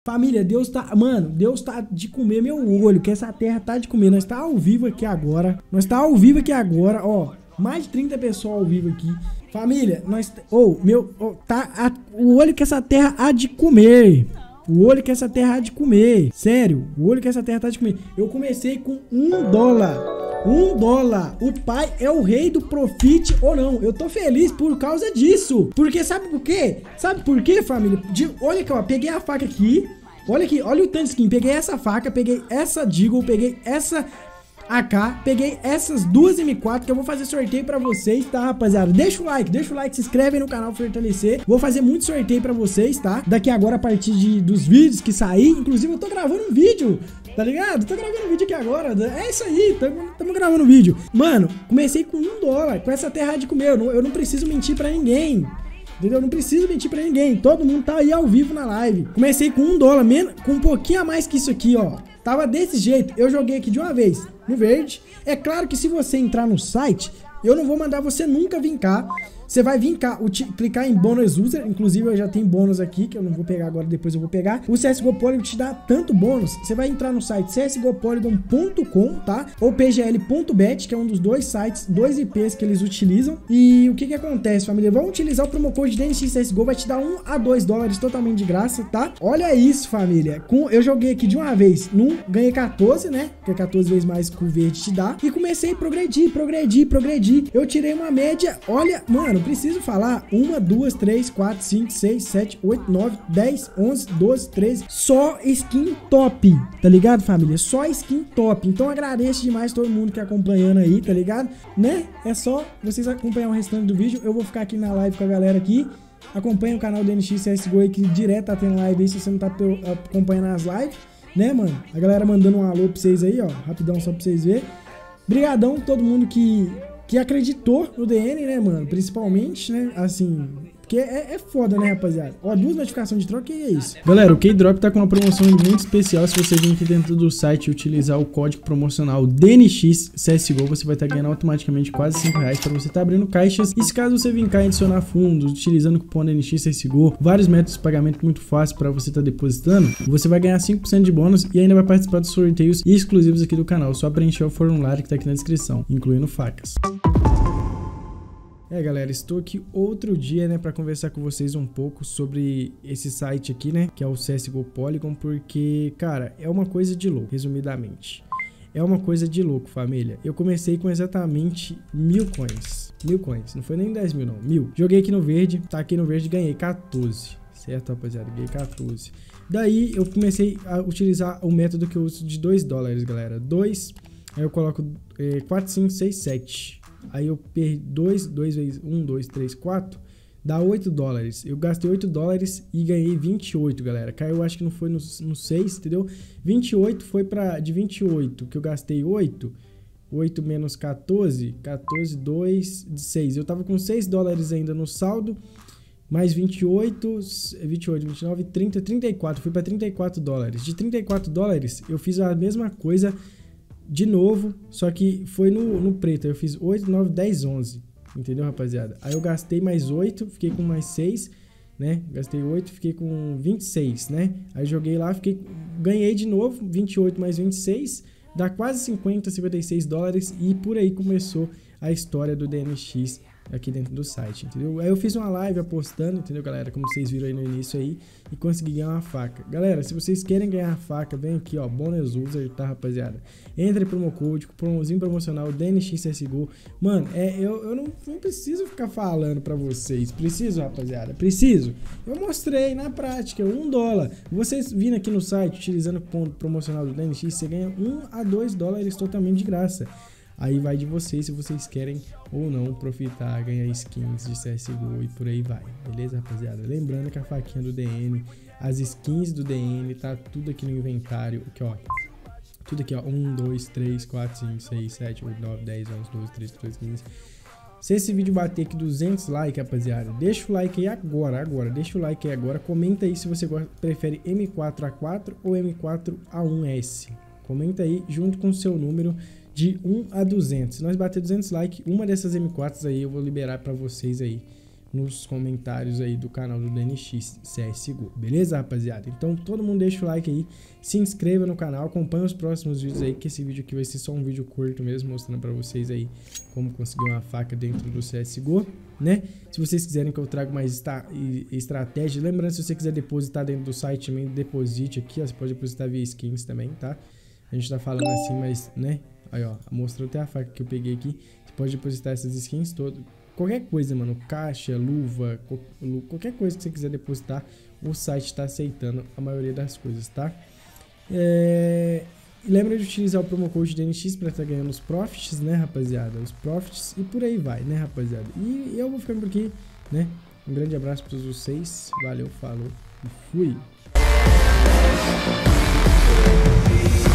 Família, Deus tá... Mano, Deus tá de comer meu olho, que essa terra tá de comer. Nós tá ao vivo aqui agora. Ó. Mais de 30 pessoas ao vivo aqui. Família, nós... o olho que essa terra há de comer. O olho que essa terra há de comer. Sério, o olho que essa terra tá de comer. Eu comecei com $1. $1. O pai é o rei do profit ou não. Eu tô feliz por causa disso. Porque sabe por quê? Sabe por quê, família? Olha aqui, ó. Peguei a faca aqui. Olha aqui, olha o tanto de skin. Peguei essa faca, peguei essa Deagle, peguei essa AK, peguei essas duas M4 que eu vou fazer sorteio pra vocês, tá, rapaziada? Deixa o like, se inscreve aí no canal fortalecer. Vou fazer muito sorteio pra vocês, tá? Daqui agora a partir dos vídeos que sair. Inclusive eu tô gravando um vídeo, tá ligado? Tô gravando um vídeo aqui agora. É isso aí, tamo gravando um vídeo. Mano, comecei com $1, com essa terra de comer. Eu não preciso mentir pra ninguém. Entendeu? Eu não preciso mentir pra ninguém. Todo mundo tá aí ao vivo na live. Comecei com $1, menos, com um pouquinho a mais que isso aqui, ó. Tava desse jeito. Eu joguei aqui de uma vez no verde. É claro que se você entrar no site, eu não vou mandar você nunca vir cá. Você vai vir cá, clicar em bônus user. Inclusive eu já tenho bônus aqui, que eu não vou pegar agora, depois eu vou pegar. O CSGO Polygon te dá tanto bônus. Você vai entrar no site csgopolygon.com, tá? Ou pgl.bet, que é um dos dois sites, dois IPs que eles utilizam. E o que acontece, família? Vamos utilizar o promo code DNXCSGO, vai te dar $1 a $2 totalmente de graça, tá? Olha isso, família. Eu joguei aqui de uma vez, ganhei 14, né? Que é 14 vezes mais que o verde te dá. E comecei a progredir. Eu tirei uma média, olha, mano, preciso falar, 1, 2, 3, 4, 5, 6, 7, 8, 9, 10, 11, 12, 13, só skin top, tá ligado, família? Só skin top. Então agradeço demais todo mundo que acompanhando aí, tá ligado? Né? É só vocês acompanhar o restante do vídeo. Eu vou ficar aqui na live com a galera aqui. Acompanha o canal do NX CSGO aí, que direto tá tendo live aí, se você não tá acompanhando as lives, né, mano? A galera mandando um alô pra vocês aí, ó, rapidão só pra vocês verem. Brigadão todo mundo que acreditou no DN, né, mano? Principalmente, né? Assim, porque é foda, né, rapaziada? Ó, 2 notificações de troca, que é isso? Galera, o K-Drop tá com uma promoção muito especial. Se você vir aqui dentro do site e utilizar o código promocional DNXCSGO, você vai estar ganhando automaticamente quase R$5 pra você tá abrindo caixas. E se caso você vir cá e adicionar fundos, utilizando o cupom DNXCSGO, vários métodos de pagamento muito fácil pra você tá depositando, você vai ganhar 5% de bônus e ainda vai participar dos sorteios exclusivos aqui do canal. Só preencher o formulário que tá aqui na descrição, incluindo facas. Galera, estou aqui outro dia, né, para conversar com vocês um pouco sobre esse site aqui, né, que é o CSGO Polygon, porque, cara, é uma coisa de louco, resumidamente. É uma coisa de louco, família. Eu comecei com exatamente 1000 coins. 1000 coins, não foi nem 10 mil, não, 1000. Joguei aqui no verde, tá aqui no verde e ganhei 14, certo, rapaziada? Ganhei 14. Daí eu comecei a utilizar o método que eu uso de $2, galera. 2, aí eu coloco 4, 5, 6, 7. Aí eu perdi 2 vezes 1, 2, 3, 4, dá $8. Eu gastei $8 e ganhei 28, galera. Caiu, acho que não foi no 6, entendeu? 28 foi de 28, que eu gastei 8 menos 14, 2, 6. Eu tava com $6 ainda no saldo, mais 28, 29, 30, 34. Fui pra $34. De $34, eu fiz a mesma coisa de novo, só que foi no preto. Eu fiz 8, 9, 10, 11. Entendeu, rapaziada? Aí eu gastei mais 8, fiquei com mais 6, né? Gastei 8, fiquei com 26, né? Aí joguei lá, ganhei de novo, 28 mais 26, dá quase 50, $56. E por aí começou a história do DNX aqui dentro do site, entendeu? Aí eu fiz uma live apostando, entendeu, galera? Como vocês viram aí no início aí, e consegui ganhar uma faca. Galera, se vocês querem ganhar a faca, vem aqui, ó, bônus user, tá, rapaziada? Entre promo code, cupomzinho promocional DNXCSGO. Mano, eu não preciso ficar falando pra vocês. Preciso, rapaziada? Preciso. Eu mostrei na prática, $1. Vocês vindo aqui no site, utilizando o cupom promocional do DNX, você ganha $1 a $2 totalmente de graça. Aí vai de vocês se vocês querem ou não profitar, ganhar skins de CSGO e por aí vai, beleza, rapaziada? Lembrando que a faquinha do DN, as skins do DN, tá tudo aqui no inventário, aqui, ó. Tudo aqui, ó, 1, 2, 3, 4, 5, 6, 7, 8, 9, 10, 11, 12, 13, 14, 15. Se esse vídeo bater aqui 200 likes, rapaziada, deixa o like aí agora, deixa o like aí agora. Comenta aí se você prefere M4A4 ou M4A1S. Comenta aí junto com o seu número de 1 a 200. Se nós bater 200 likes, uma dessas M4s aí eu vou liberar pra vocês aí. nos comentários aí do canal do DNX CSGO, beleza, rapaziada? Então todo mundo deixa o like aí, se inscreva no canal, acompanha os próximos vídeos aí, que esse vídeo aqui vai ser só um vídeo curto mesmo, mostrando pra vocês aí como conseguir uma faca dentro do CSGO, né? Se vocês quiserem que eu traga mais estratégia, lembrando, se você quiser depositar dentro do site também, deposite aqui, ó, você pode depositar via skins também, tá? A gente tá falando assim, mas, né? Aí, ó, mostrou até a faca que eu peguei aqui, você pode depositar essas skins todas. Qualquer coisa, mano, caixa, luva, qualquer coisa que você quiser depositar, o site tá aceitando a maioria das coisas, tá? Lembra de utilizar o promo code DNX para estar ganhando os profits, né, rapaziada? Os profits e por aí vai, né, rapaziada? E eu vou ficando por aqui, né? Um grande abraço para todos vocês, valeu, falou e fui!